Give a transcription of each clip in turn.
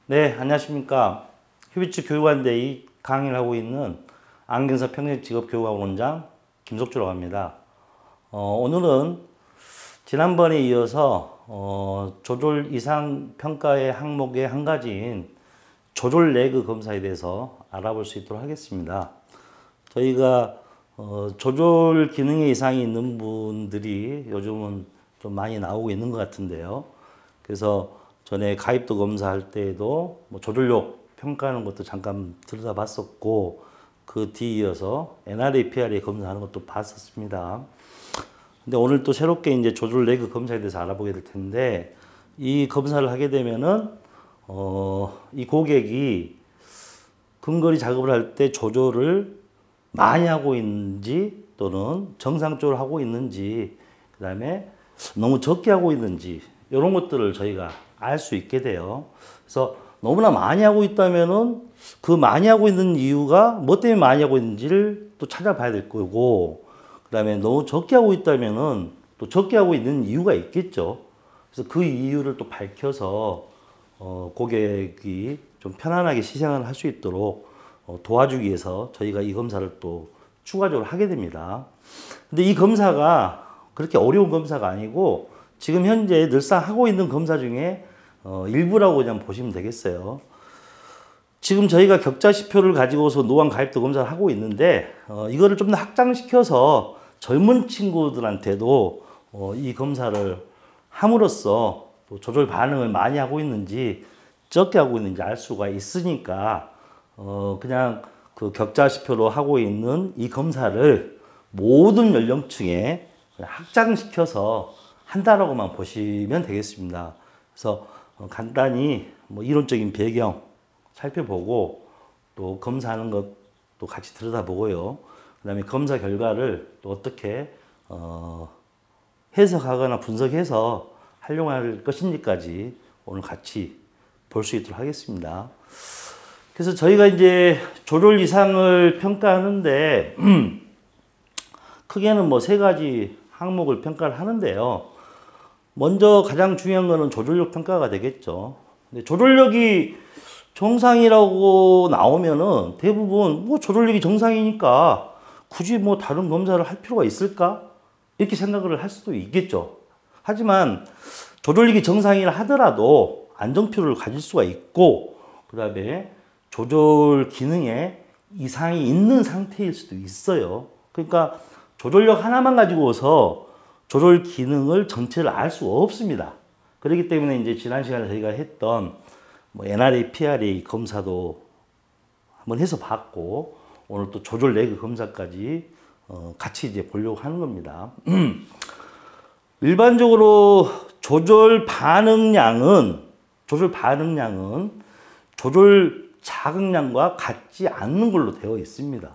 네, 안녕하십니까. 휴비츠 교육원대의 강의를 하고 있는 안경사 평생직업교육학원장 김석주라고 합니다. 오늘은 지난번에 이어서 조졸 이상 평가의 항목의 한 가지인 조졸 레그 검사에 대해서 알아볼 수 있도록 하겠습니다. 저희가 조졸 기능에 이상이 있는 분들이 요즘은 좀 많이 나오고 있는 것 같은데요. 그래서 전에 가입도 검사할 때에도 뭐 조졸력 평가하는 것도 잠깐 들여다봤었고, 그 뒤이어서 NRA, PRA 검사하는 것도 봤었습니다. 근데 오늘 또 새롭게 이제 조졸 레그 검사에 대해서 알아보게 될 텐데, 이 검사를 하게 되면은 이 고객이 근거리 작업을 할 때 조절을 많이 하고 있는지 또는 정상적으로 하고 있는지, 그 다음에 너무 적게 하고 있는지, 이런 것들을 저희가 알 수 있게 돼요. 그래서 너무나 많이 하고 있다면은 그 많이 하고 있는 이유가 뭐 때문에 많이 하고 있는지를 또 찾아봐야 될 거고, 그 다음에 너무 적게 하고 있다면은 또 적게 하고 있는 이유가 있겠죠. 그래서 그 이유를 또 밝혀서 고객이 좀 편안하게 시행을 할 수 있도록 도와주기 위해서 저희가 이 검사를 또 추가적으로 하게 됩니다. 근데 이 검사가 그렇게 어려운 검사가 아니고 지금 현재 늘상 하고 있는 검사 중에 일부라고 그냥 보시면 되겠어요. 지금 저희가 격자지표를 가지고서 노안 가입도 검사를 하고 있는데 이거를 좀 더 확장시켜서 젊은 친구들한테도 이 검사를 함으로써 또 조절 반응을 많이 하고 있는지 적게 하고 있는지 알 수가 있으니까 그냥 그 격자지표로 하고 있는 이 검사를 모든 연령층에 확장시켜서 한다라고만 보시면 되겠습니다. 그래서 간단히 뭐 이론적인 배경 살펴보고 또 검사하는 것도 같이 들여다보고요. 그 다음에 검사 결과를 또 어떻게 해석하거나 분석해서 활용할 것인지까지 오늘 같이 볼 수 있도록 하겠습니다. 그래서 저희가 이제 조졸 이상을 평가하는데 크게는 뭐 세 가지 항목을 평가를 하는데요. 먼저 가장 중요한 거는 조졸력 평가가 되겠죠. 근데 조졸력이 정상이라고 나오면은 대부분 뭐 조졸력이 정상이니까 굳이 뭐 다른 검사를 할 필요가 있을까? 이렇게 생각을 할 수도 있겠죠. 하지만 조졸력이 정상이라 하더라도 안정표를 가질 수가 있고, 그 다음에 조절 기능에 이상이 있는 상태일 수도 있어요. 그러니까 조졸력 하나만 가지고서 조절 기능을 전체를 알 수 없습니다. 그렇기 때문에 이제 지난 시간에 저희가 했던 뭐 NRA, PRA 검사도 한번 해서 봤고, 오늘 또 조졸 레그 검사까지 같이 이제 보려고 하는 겁니다. 일반적으로 조절 반응량은 조절 자극량과 같지 않는 걸로 되어 있습니다.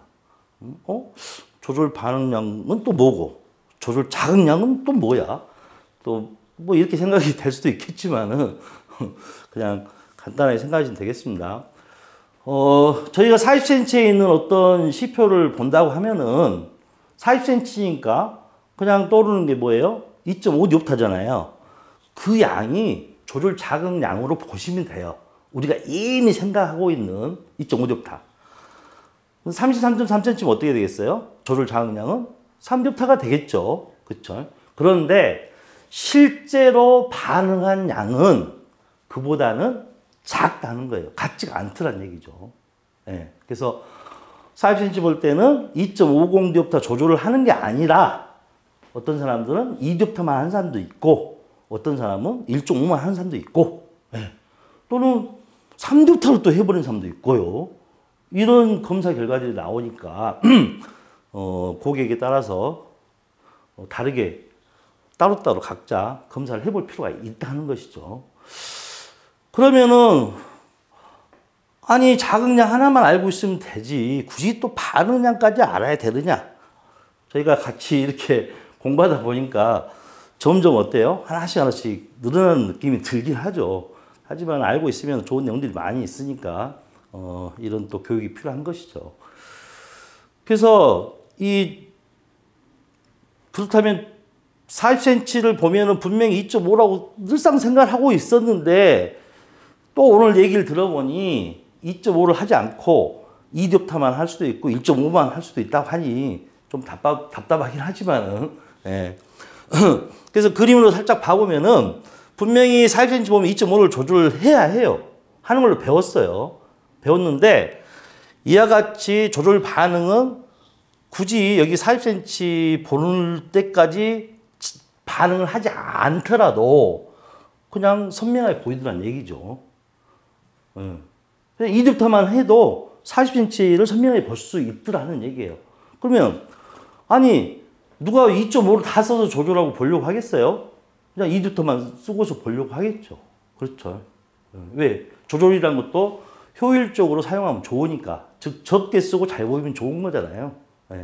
조절 반응량은 또 뭐고, 조절 자극량은 또 뭐야? 또 뭐 이렇게 생각이 될 수도 있겠지만은 그냥 간단하게 생각하시면 되겠습니다. 저희가 40cm에 있는 어떤 시표를 본다고 하면은 40cm니까 그냥 떠오르는 게 뭐예요? 2.5디옵타잖아요. 그 양이 조절 자극량으로 보시면 돼요. 우리가 이미 생각하고 있는 2.5디옵타. 33.3cm면 어떻게 되겠어요? 조절 자극량은 3디옵타가 되겠죠. 그쵸? 그런데 실제로 반응한 양은 그보다는 작다는 거예요. 같지가 않더란 얘기죠. 네. 그래서 40cm 볼 때는 2.50디옵타 조절을 하는 게 아니라 어떤 사람들은 2디옵타만 한 사람도 있고, 어떤 사람은 1.5만 하는 사람도 있고, 네. 또는 3디옵타로 또 해버리는 사람도 있고요. 이런 검사 결과들이 나오니까 고객에 따라서 다르게 따로따로 각자 검사를 해볼 필요가 있다는 것이죠. 그러면은 아니 자극량 하나만 알고 있으면 되지 굳이 또 반응량까지 알아야 되느냐? 저희가 같이 이렇게 공부하다 보니까 점점 어때요? 하나씩 늘어나는 느낌이 들긴 하죠. 하지만 알고 있으면 좋은 내용들이 많이 있으니까 이런 또 교육이 필요한 것이죠. 그래서 그렇다면 40cm를 보면은 분명히 2.5라고 늘상 생각을 하고 있었는데 또 오늘 얘기를 들어보니 2.5를 하지 않고 2뎁타만 할 수도 있고 1.5만 할 수도 있다고 하니 좀 답답하긴 하지만은, 예. 그래서 그림으로 살짝 봐보면은 분명히 40cm 보면 2.5를 조절해야 해요. 하는 걸로 배웠어요. 배웠는데 이와 같이 조절 반응은 굳이 여기 40cm 보는 때까지 반응을 하지 않더라도 그냥 선명하게 보이더란 얘기죠. 2뎁타만 해도 40cm를 선명하게 볼 수 있더라는 얘기예요. 그러면 아니 누가 2.5를 다 써서 조절하고 보려고 하겠어요? 그냥 2뎁타만 쓰고서 보려고 하겠죠. 그렇죠. 왜? 조절이란 것도 효율적으로 사용하면 좋으니까. 즉 적게 쓰고 잘 보이면 좋은 거잖아요. 네.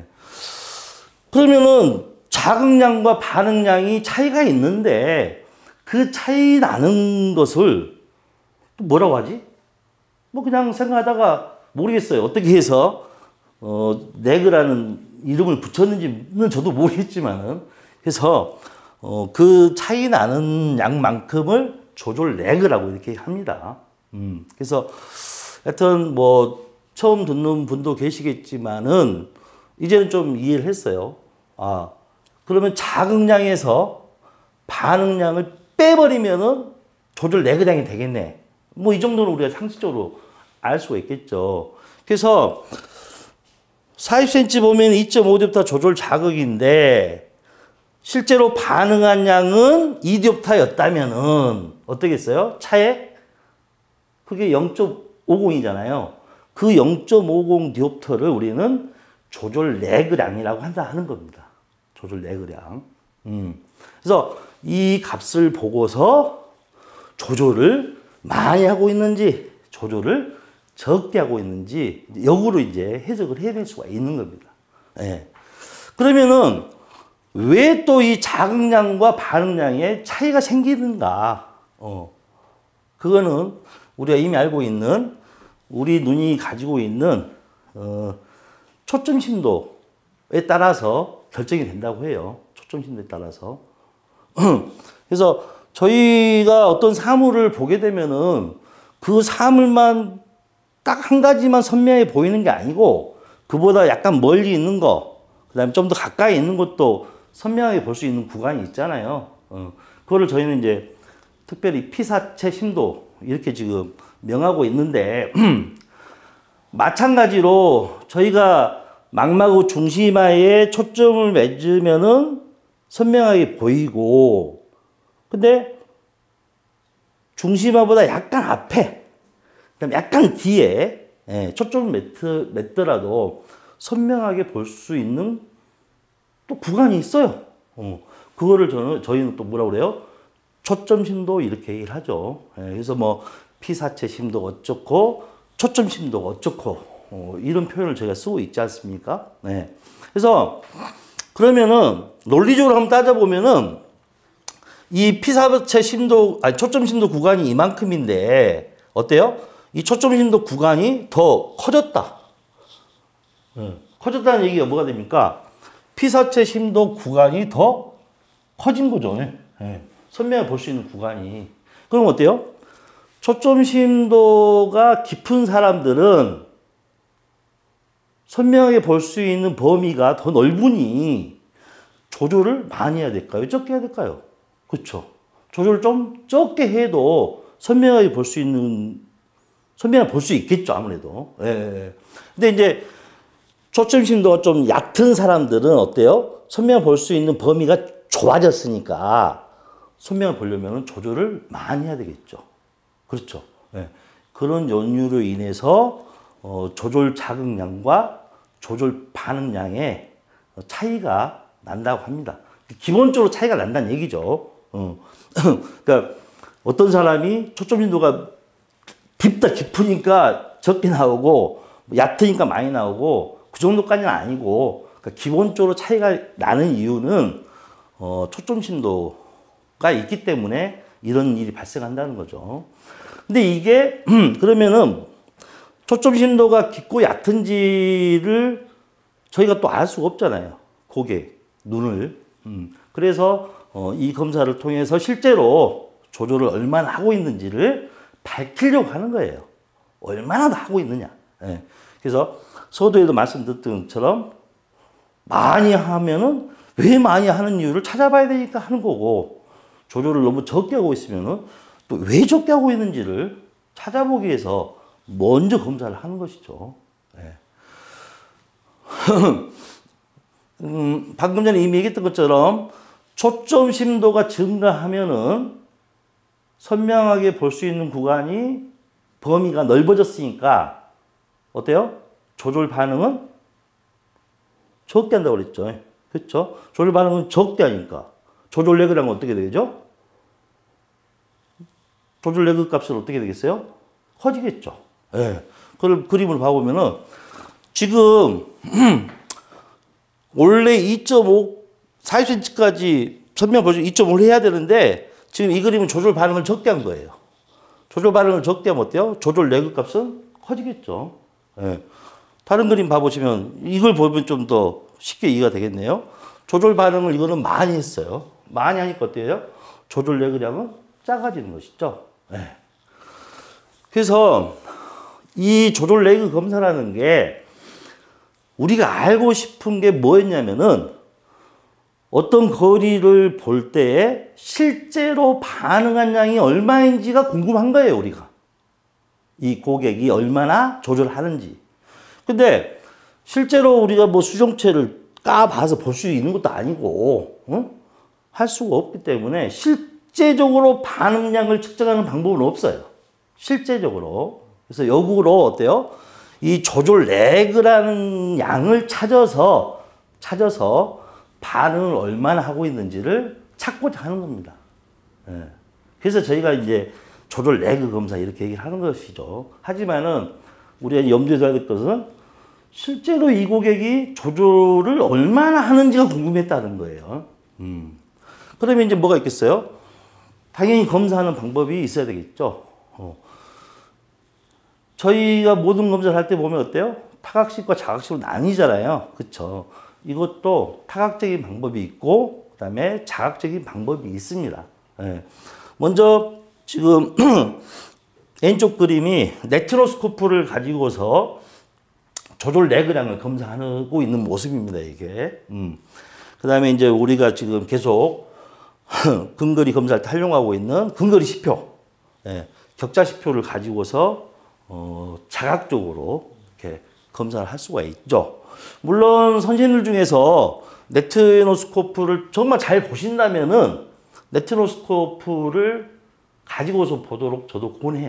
그러면은 자극량과 반응량이 차이가 있는데 그 차이 나는 것을 또 뭐라고 하지? 뭐 그냥 생각하다가 모르겠어요. 어떻게 해서 레그라는 이름을 붙였는지는 저도 모르겠지만은 그래서 그 차이 나는 양만큼을 조절 레그라고 이렇게 합니다. 그래서 하여튼 뭐 처음 듣는 분도 계시겠지만은 이제는 좀 이해를 했어요. 아, 그러면 자극량에서 반응량을 빼버리면은 조절 레그량이 되겠네. 뭐 이 정도는 우리가 상식적으로 알 수가 있겠죠. 그래서 40cm 보면 2.5뎁타 조절 자극인데 실제로 반응한 양은 2뎁타였다면은 어떻겠어요? 차에 그게 0.50이잖아요. 그 0.50 디옵터를 우리는 조절 레그량이라고 한다 하는 겁니다. 조절 레그량. 그래서 이 값을 보고서 조절을 많이 하고 있는지 조절을 적게 하고 있는지 역으로 이제 해석을 해낼 수가 있는 겁니다. 예. 그러면은 왜 또 이 자극량과 반응량에 차이가 생기는가? 그거는 우리가 이미 알고 있는 우리 눈이 가지고 있는 초점 심도에 따라서 결정이 된다고 해요. 초점 심도에 따라서. 그래서 저희가 어떤 사물을 보게 되면은 그 사물만 딱 한 가지만 선명해 보이는 게 아니고 그보다 약간 멀리 있는 거, 그 다음에 좀 더 가까이 있는 것도 선명하게 볼 수 있는 구간이 있잖아요. 그거를 저희는 이제 특별히 피사체 심도 이렇게 지금 명하고 있는데 마찬가지로 저희가 망막의 중심하에 초점을 맺으면은 선명하게 보이고 근데 중심화보다 약간 앞에 그다음 약간 뒤에 초점을 맺더라도 선명하게 볼 수 있는 또 구간이 있어요. 그거를 저희는 또 뭐라고 그래요? 초점 심도 이렇게 얘기를 하죠. 그래서 뭐 피사체 심도 어쩌고 초점 심도 어쩌고 이런 표현을 저희가 쓰고 있지 않습니까? 네. 그래서 그러면은 논리적으로 한번 따져보면은 이 피사체 심도 아니 초점 심도 구간이 이만큼인데 어때요? 이 초점 심도 구간이 더 커졌다. 커졌다는 얘기가 뭐가 됩니까? 피사체 심도 구간이 더 커진 거죠. 네. 선명하게 볼 수 있는 구간이. 그럼 어때요? 초점 심도가 깊은 사람들은 선명하게 볼 수 있는 범위가 더 넓으니 조절을 많이 해야 될까요? 적게 해야 될까요? 그렇죠. 조절을 좀 적게 해도 선명하게 볼 수 있겠죠, 아무래도. 예. 근데 이제 초점 심도가 좀 얕은 사람들은 어때요? 선명하게 볼 수 있는 범위가 좁아졌으니까 선명하게 보려면 조절을 많이 해야 되겠죠. 그렇죠. 예. 그런 연유로 인해서 조절 자극량과 조절 반응량의 차이가 난다고 합니다. 기본적으로 차이가 난다는 얘기죠. 그러니까 어떤 사람이 초점 심도가 깊으니까 적게 나오고 얕으니까 많이 나오고 그 정도까지는 아니고 그러니까 기본적으로 차이가 나는 이유는 초점 심도가 있기 때문에 이런 일이 발생한다는 거죠. 근데 이게 그러면은 초점 심도가 깊고 얕은지를 저희가 또 알 수가 없잖아요. 고개, 눈을. 그래서 이 검사를 통해서 실제로 조절을 얼마나 하고 있는지를 밝히려고 하는 거예요. 얼마나 더 하고 있느냐. 예. 그래서 서두에도 말씀드렸던 것처럼 많이 하면은 왜 많이 하는 이유를 찾아봐야 되니까 하는 거고, 조절을 너무 적게 하고 있으면은 또 왜 적게 하고 있는지를 찾아보기 위해서 먼저 검사를 하는 것이죠. 예. 방금 전에 이미 얘기했던 것처럼 초점 심도가 증가하면은 선명하게 볼 수 있는 구간이 범위가 넓어졌으니까 어때요? 조절 반응은 적게 한다고 그랬죠. 그렇죠? 조절 반응은 적게 하니까 조절 레그라는 건 어떻게 되죠? 조절 레그 값은 어떻게 되겠어요? 커지겠죠. 예. 그걸 그림을 봐보면은 지금 원래 2.5 40cm까지 선명 보조 2.5를 해야 되는데 지금 이 그림은 조절 반응을 적게 한 거예요. 조절 반응을 적게 하면 어때요? 조절 레그 값은 커지겠죠. 예. 다른 그림 봐보시면 이걸 보면 좀 더 쉽게 이해가 되겠네요. 조절 반응을 이거는 많이 했어요. 많이 하니까 어때요? 조절 레그량은 작아지는 것이죠. 예. 그래서 이 조절 레그 검사라는 게 우리가 알고 싶은 게 뭐였냐면은 어떤 거리를 볼 때에 실제로 반응한 양이 얼마인지가 궁금한 거예요, 우리가. 이 고객이 얼마나 조절하는지. 근데 실제로 우리가 뭐 수정체를 까봐서 볼 수 있는 것도 아니고, 할 수가 없기 때문에 실제적으로 반응량을 측정하는 방법은 없어요. 실제적으로. 그래서 역으로 어때요? 이 조절 레그라는 양을 찾아서 반응을 얼마나 하고 있는지를 찾고자 하는 겁니다. 예. 그래서 저희가 이제 조절 레그 검사 이렇게 얘기를 하는 것이죠. 하지만은 우리가 염두에 둬야 될 것은 실제로 이 고객이 조절을 얼마나 하는지가 궁금했다는 거예요. 그러면 이제 뭐가 있겠어요? 당연히 검사하는 방법이 있어야 되겠죠. 저희가 모든 검사를 할 때 보면 어때요? 타각식과 자각식으로 나뉘잖아요. 그쵸? 이것도 타각적인 방법이 있고, 그 다음에 자각적인 방법이 있습니다. 예. 먼저, 지금, 왼쪽 그림이 네트로스코프를 가지고서 조절 레그량을 검사하고 있는 모습입니다, 이게. 그 다음에 이제 우리가 지금 계속 근거리 검사를 때 활용하고 있는 근거리 시표, 예. 격자 시표를 가지고서 자각적으로 이렇게 검사를 할 수가 있죠. 물론 선생님들 중에서 네트노스코프를 정말 잘 보신다면은 네트노스코프를 가지고서 보도록 저도 권해요.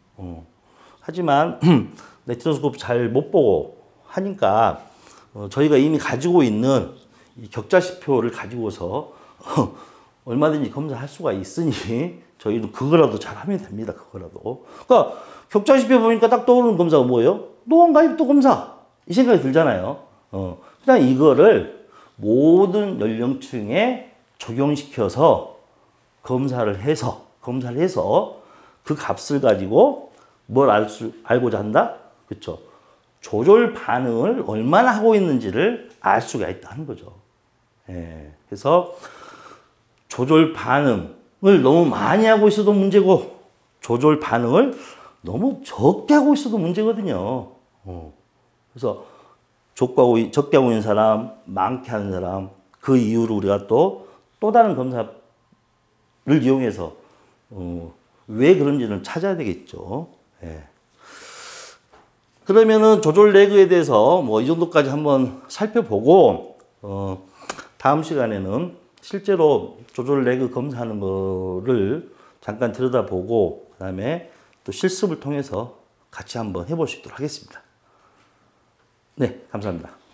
하지만 네트노스코프 잘 못 보고 하니까 저희가 이미 가지고 있는 이 격자시표를 가지고서 얼마든지 검사할 수가 있으니 저희도 그거라도 잘 하면 됩니다. 그거라도. 그러니까 격자시표 보니까 딱 떠오르는 검사가 뭐예요? 노원가입도 검사. 이 생각이 들잖아요. 그냥 이거를 모든 연령층에 적용시켜서 검사를 해서 그 값을 가지고 뭘 알고자 한다? 그렇죠. 조절 반응을 얼마나 하고 있는지를 알 수가 있다는 거죠. 예. 그래서 조절 반응을 너무 많이 하고 있어도 문제고 조절 반응을 너무 적게 하고 있어도 문제거든요. 그래서 적게 하고 있는 사람, 많게 하는 사람, 그 이유로 우리가 또 다른 검사를 이용해서 왜 그런지를 찾아야 되겠죠. 예. 그러면은 조절 레그에 대해서 뭐 이 정도까지 한번 살펴보고 다음 시간에는 실제로 조절 레그 검사하는 거를 잠깐 들여다보고 그다음에 또 실습을 통해서 같이 한번 해볼 수 있도록 하겠습니다. 네, 감사합니다.